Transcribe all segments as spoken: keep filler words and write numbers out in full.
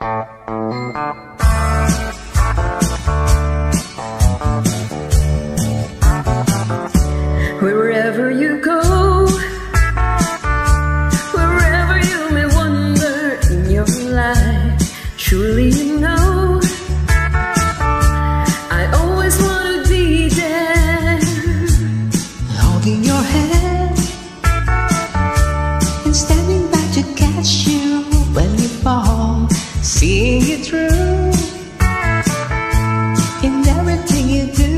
Wherever you go, wherever you may wander in your life, surely you know I always want to be there, holding your hand and standing by to catch you when you fall, seeing you through in everything you do.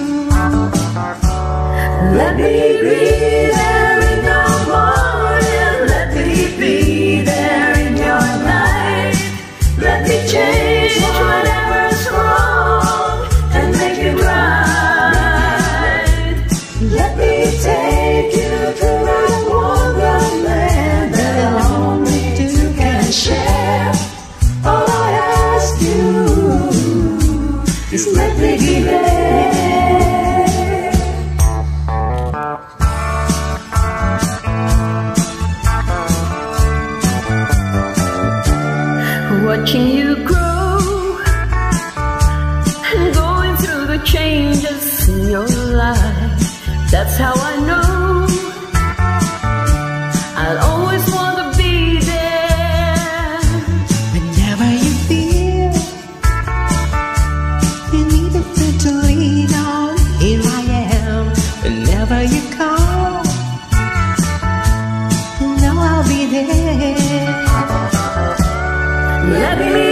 Let me be there in your morning, let me be there in your night. Let me change whatever's wrong and make it right. Let me take you to that wonderland that only two can share. All I ask you is let me be there. Watching you grow and going through the changes in your life, that's how I know I'll always want to be there. Whenever you feel you need a friend to lean on, here I am. Whenever you call, you know I'll be there. Let me